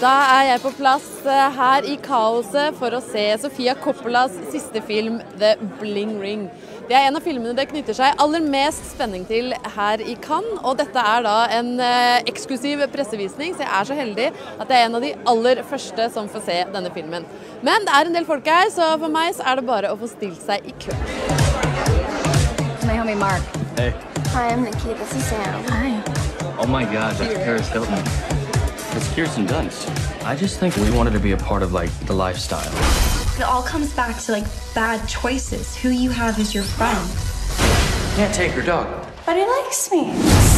Da jeg på plass her i Kaoset for å se Sofia Coppolas siste film, The Bling Ring. Det en av filmene det knytter seg aller mest spenning til her i Cannes, og dette da en eksklusiv pressevisning, så jeg så heldig at jeg en av de aller første som får se denne filmen. Men det en del folk her, så for meg så det bare å få stilt seg i kø. My homie Mark. Hey. Hi, I'm Nikki. This is Sam. Hi. Oh my God, that's Paris Hilton. It's Kirsten Dunst. I just think we wanted to be a part of, like, the lifestyle. It all comes back to, like, bad choices. Who you have as your friend. Can't take her dog. But he likes me.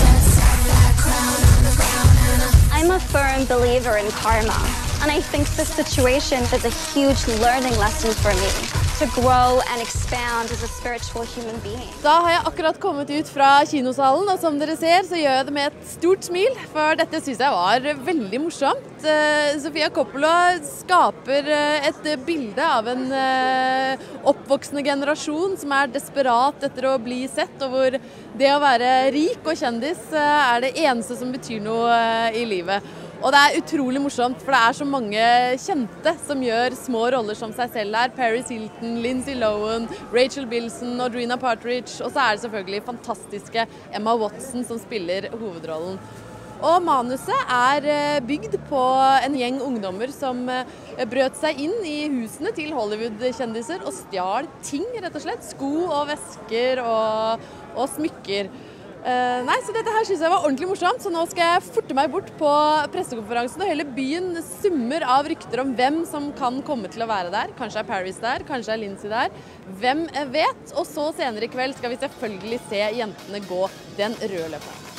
I'm a firm believer in karma, and I think this situation is a huge learning lesson for me to grow and expand as a spiritual human being. Da har jeg akkurat kommet ut fra kinosalen, og som dere ser så gjør jeg det med et stort smil, for dette synes jeg var veldig morsomt. Sofia Coppola skaper et bilde av en oppvoksende generasjon som desperat etter å bli sett, og hvor det å være rik og kjendis det eneste som betyr noe i livet. Og det utrolig morsomt, for det så mange kjente som gjør små roller som seg selv her. Paris Hilton, Lindsay Lohan, Rachel Bilson og Drina Partridge. Og så det selvfølgelig fantastiske Emma Watson som spiller hovedrollen. Og manuset bygd på en gjeng ungdommer som brøt seg inn i husene til Hollywood-kjendiser og stjal ting, rett og slett. Sko og vesker og smykker. Nei, så dette her synes jeg var ordentlig morsomt, så nå skal jeg forte meg bort på pressekonferansen, og hele byen summer av rykter om hvem som kan komme til å være der. Kanskje Paris der, kanskje Lindsay der. Hvem vet? Og så senere i kveld skal vi selvfølgelig se jentene gå den røde løperen.